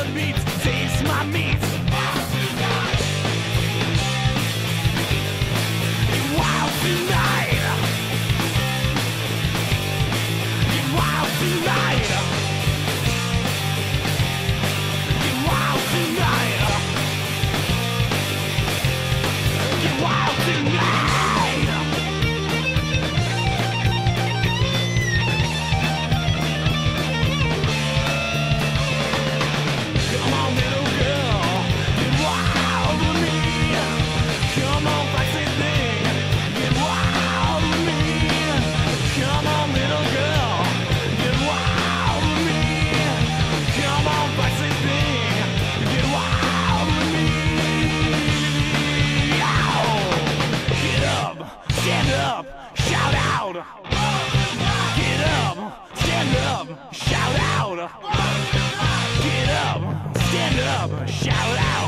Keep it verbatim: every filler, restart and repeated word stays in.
blood beats, taste my meat. Get wild tonight. Get wild tonight. Get wild tonight. Get wild tonight. Come on, little girl, get wild with me. Come on, foxy thing, get wild with me. Come on, little girl, get wild with me. Come on, foxy thing, get wild with me. Ow! Get up, stand up, shout out. Get up, stand up, shout out. Get up, stand up, shout out.